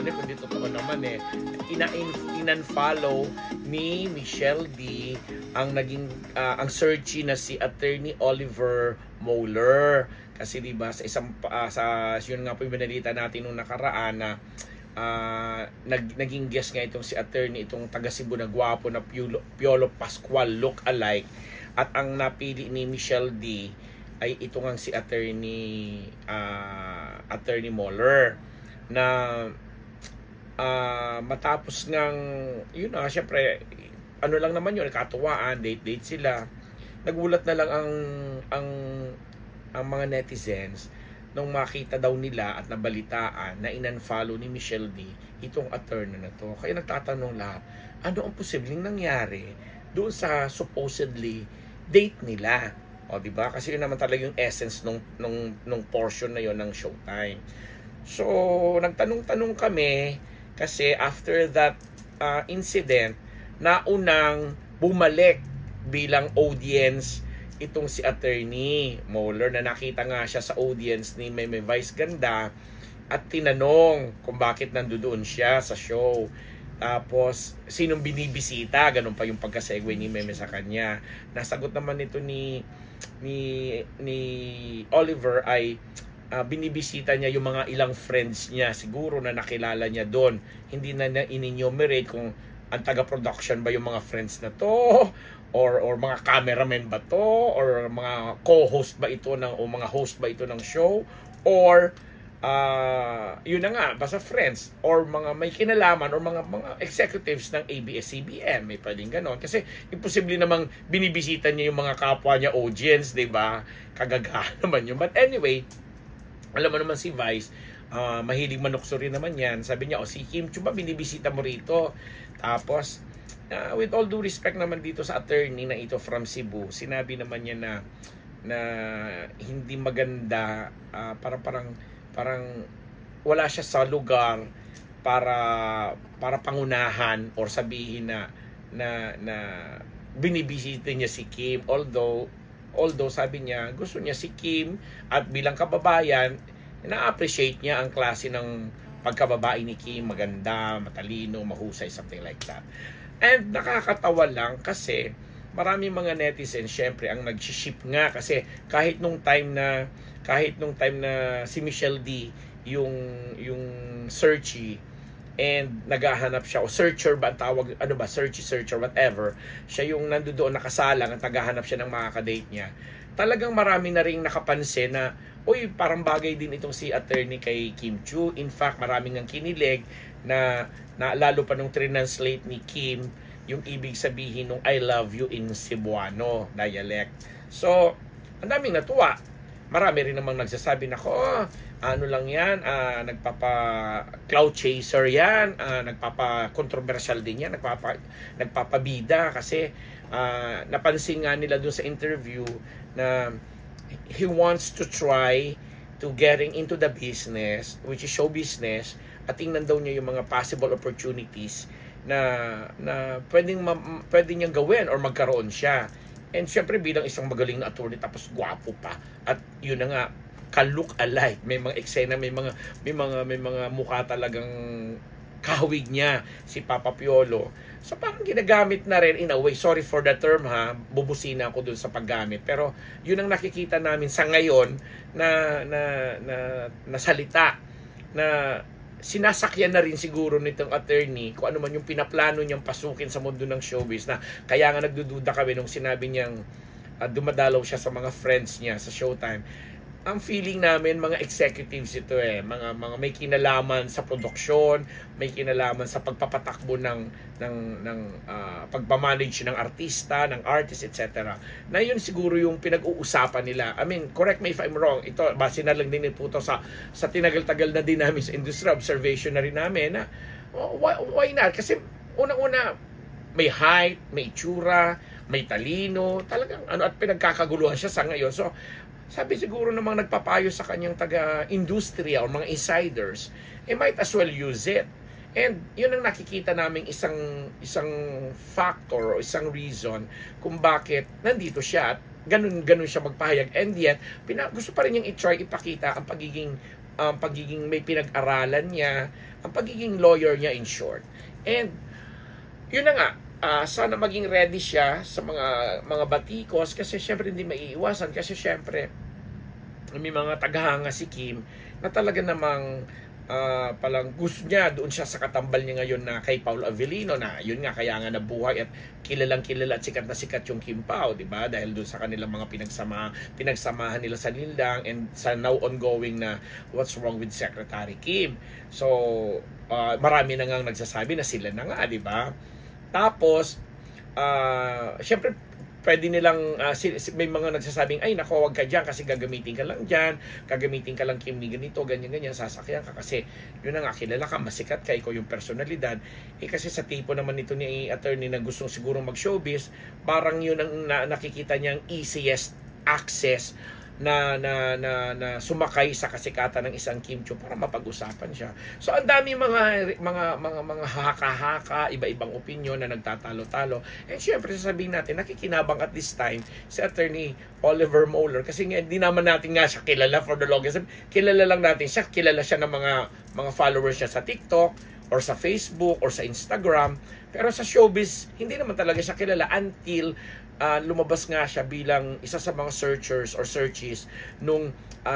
eh, kundi totoo naman eh. Inunfollow ni Michelle D ang naging ang searchy na si Attorney Oliver Moeller. Kasi diba sa isang sa yun nga po yung binalita natin nung nakaraan na naging guest nga itong si Attorney, itong taga Cebu na gwapo na Piolo Pascual look-alike, at ang napili ni Michelle D ay ito nga si Attorney Moeller na matapos ngang yun na, syempre ano lang naman yun, katuwaan, date sila. Nagulat na lang ang mga netizens nung makita daw nila at nabalitaan na inunfollow ni Michelle D itong attorney na to. Kaya nagtatanong lahat, ano ang posibleng nangyari doon sa supposedly date nila? O, di ba? Kasi yun naman talaga yung essence nung portion na yon ng Showtime. So, nagtanong-tanong kami kasi after that incident, naunang bumalik bilang audience itong si Attorney Moeller, na nakita nga siya sa audience ni Meme Vice Ganda at tinanong kung bakit nandoon siya sa show. Tapos, sinong binibisita? Ganun pa yung pagkasegue ni Meme sa kanya. Nasagot naman ito ni Oliver ay binibisita niya yung mga ilang friends niya. Siguro na nakilala niya doon. Hindi na in-enumerate kung ang taga-production ba yung mga friends na to, or mga cameraman ba to, or mga co-host ba ito o mga host ba ito ng show, or yun na nga, basta friends or mga may kinalaman or mga executives ng ABS-CBN. May pwedeng ganon kasi imposible namang binibisita niya yung mga kapwa niya audience, di ba? Kagagahan naman yun. But anyway, alam mo naman si Vice, mahilig manukso rin naman yan. Sabi niya, si Kim Chiu ba binibisita mo rito? Tapos with all due respect naman dito sa attorney na ito from Cebu, sinabi naman niya na hindi maganda, parang wala siya sa lugar para pangunahan or sabihin na binibisita niya si Kim, although sabi niya gusto niya si Kim at bilang kababayan na-appreciate niya ang klase ng pagkababae ni Kim, maganda, matalino, mahusay, something like that. And nakakatawa lang kasi maraming mga netizens syempre ang nag-ship nga kasi kahit nung time na si Michelle D yung searchy and naghahanap siya o searcher ba ang tawag, ano ba, searcher whatever, siya yung nandoon nakasalang at naghahanap siya ng mga kadate niya. Talagang marami na ring nakapansin na uy, parang bagay din itong si attorney kay Kim Chiu. In fact, maraming ang kinilig na lalo pa nung translate ni Kim yung ibig sabihin ng I love you in Cebuano dialect. So, ang daming natuwa. Marami rin namang nagsasabi na ano lang yan, nagpapa-cloud chaser yan, nagpapa-controversial din yan, nagpapabida kasi napansin nga nila dun sa interview na he wants to try to getting into the business, which is show business, at tingnan daw niya yung mga possible opportunities na pwedeng niyang gawin or magkaroon siya. And syempre bilang isang magaling na attorney tapos gwapo pa, at yun na nga, ka-look alike, may mga eksena, may mga mukha talagang kahawig niya si Papa Piolo. So parang ginagamit na rin in a way, sorry for the term ha, bubusina ako dun sa paggamit, pero yun ang nakikita namin sa ngayon na salita na sinasakyan na rin siguro nitong attorney kung ano man yung pinaplano niyang pasukin sa mundo ng showbiz, na kaya nga nagdududa kami nung sinabi niyang dumadalaw siya sa mga friends niya sa Showtime. Ang feeling namin mga executives ito mga may kinalaman sa produksyon, may kinalaman sa pagpapatakbo ng pagmamanage ng artista, ng artist, etc. Na yun siguro yung pinag-uusapan nila. I mean, correct me if I'm wrong. Ito, base na lang din ito sa tinagal-tagal na din namin sa industry, observation na rin namin na why not? Kasi unang-una, may height, may itsura, may talino, talagang at pinagkakaguluhan siya sa ngayon. So, sabi siguro namang nagpapayo sa kanyang taga-industriya o mga insiders, might as well use it. And yun ang nakikita namin isang factor o isang reason kung bakit nandito siya at ganun siya magpahayag. And yet, gusto pa rin niyang i-try ipakita ang pagiging ang pagiging may pinag-aralan niya, ang pagiging lawyer niya in short. And yun na nga, sana maging ready siya sa mga batikos kasi syempre hindi maiiwasan kasi syempre may mga taghanga si Kim na talaga namang palang gusto niya, doon siya sa katambal niya ngayon na kay Paul Avellino na yun nga kaya nga nabuhay at kilalang kilala at sikat na sikat yung Kim Pao, di ba? Dahil doon sa kanilang mga pinagsamahan nila sa Lindang and sa now ongoing na What's Wrong with Secretary Kim. So marami na nga nagsasabi na sila na nga, di ba? Tapos syempre pwede nilang, may mga nagsasabing, ay nako, wag ka dyan kasi gagamitin ka lang dyan, gagamitin ka lang Kim ni ganito, ganyan, sasakyan ka kasi yun na nga, kilala ka, masikat ka, ikaw yung personalidad. Kasi sa tipo naman nito ni attorney na gustong sigurong mag-showbiz, parang yun ang nakikita niyang easiest access na sumakay sa kasikatan ng isang Kim Chiu para mapag-usapan siya. So ang dami mga haka-haka, iba-ibang opinion na nagtatalo-talo. And syempre sasabihin natin, nakikinabang at this time si Attorney Oliver Moeller kasi hindi naman natin nga siya kilala for the longest. Kilala lang natin siya, kilala siya ng mga followers niya sa TikTok or sa Facebook or sa Instagram. Pero sa showbiz, hindi naman talaga siya kilala until lumabas nga siya bilang isa sa mga searchers or searches nung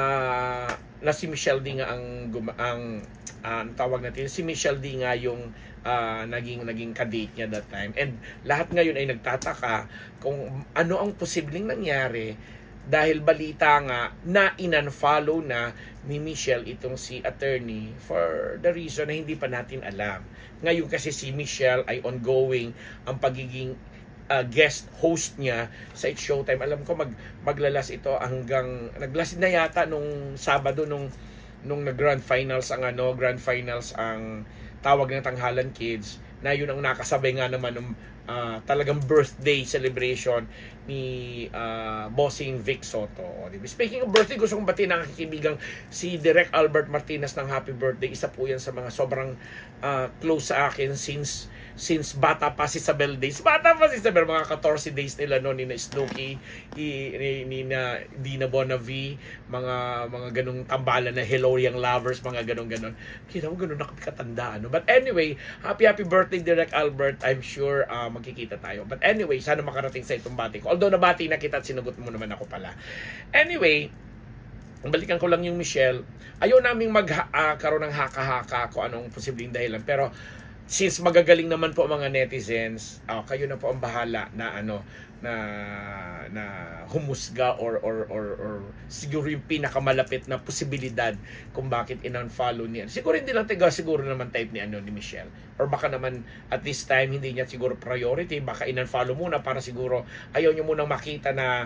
na si Michelle D nga ang tawag natin, si Michelle D nga yung naging ka-date niya that time. And lahat ngayon ay nagtataka kung ano ang posibleng nangyari dahil balita nga na in-unfollow na ni Michelle itong si attorney for the reason na hindi pa natin alam. Ngayon kasi si Michelle ay ongoing ang pagiging guest host niya sa It's Showtime. Alam ko maglalas ito hanggang naglas na yata nung Sabado nung nag-grand finals grand finals ang tawag ng Tanghalan Kids na yun ang nakasabay nga naman ng talagang birthday celebration ni Bossing Vic Soto. Speaking of birthday, gusto kong batiin ang kikibigang si Direk Albert Martinez ng happy birthday. Isa po yan sa mga sobrang close sa akin since bata pa si Isabel days. Bata pa si Isabel, mga 14 days nila no, ni na Snooki, ni na Dina Bonavi, mga ganung tambalan na Hello Young Lovers, mga ganun. Kita mo ganun nakakatanda But anyway, happy birthday Direk Albert. I'm sure magkikita tayo. But anyway, sana makarating sa itong bati ko. Although nabati na kita at sinagot mo naman ako pala. Anyway, balikan ko lang yung Michelle. Ayaw naming magkaroon ng haka-haka kung anong posibleng dahilan. Pero since magagaling naman po mga netizens, kayo na po ang bahala na na humusga or siguro yung pinakamalapit na posibilidad kung bakit in-unfollow niya. Siguro hindi lang siguro naman type ni Michelle. Or baka naman at this time hindi niya siguro priority, baka in-unfollow muna para siguro ayaw niyo munang makita na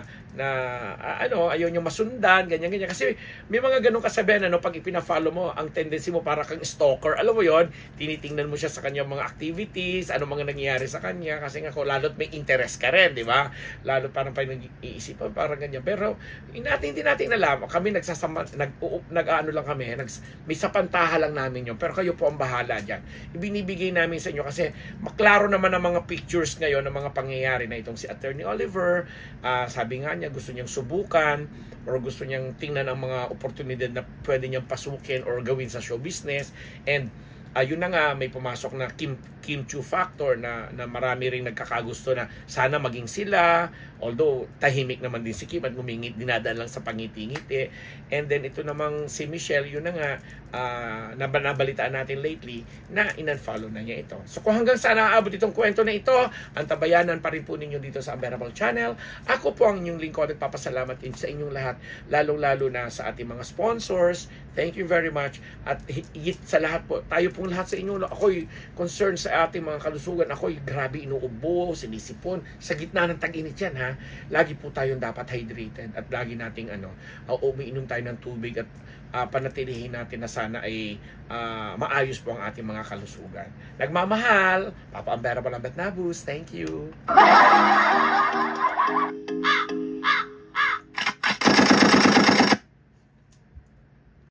ayaw niyo masundan, ganyan. Kasi may mga ganung kasabihan pag ipina-follow mo, ang tendency mo para kang stalker. Alam mo yon, tinitingnan mo siya sa kanyang mga activities, ano mga nangyayari sa kanya kasi nga lalo't may interest ka rin, di ba? Lalo parang nag-iisipan parang ganyan. Pero hindi natin alam. Kami nag-ano lang kami, may sapantaha lang namin yun. Pero kayo po ang bahala dyan. Ibinibigay namin sa inyo kasi maklaro naman ang mga pictures ngayon ng mga pangyayari na itong si Attorney Oliver. Sabi nga niya gusto niyang subukan or gusto niyang tingnan ang mga oportunidad na pwede niyang pasukin or gawin sa show business. And yun na nga, may pumasok na Kim Chiu factor na marami ring nagkakagusto na sana maging sila. Although tahimik naman din si Kim at dinadaan lang sa pangiti-ngiti. And then ito namang si Michelle, yun na nga, nabalitaan natin lately na in-unfollow na niya ito. So kung hanggang saan naaabot itong kwento na ito, ang tabayanan pa rin po ninyo dito sa Unbearable Channel. Ako po ang inyong lingkod at papasalamat din sa inyong lahat, lalong-lalo na sa ating mga sponsors. Thank you very much. At higit sa lahat po, tayo pong lahat sa inyo, ako'y concerned sa ating mga kalusugan. Ako'y grabe inuubo, sinisipon. Sa gitna ng tag-init yan, ha? Lagi po tayong dapat hydrated at lagi nating umiinom tayo ng tubig at panatilihin natin na sana ay maayos po ang ating mga kalusugan. Nagmamahal, Papa Unbearable Lambat Nabus. Thank you.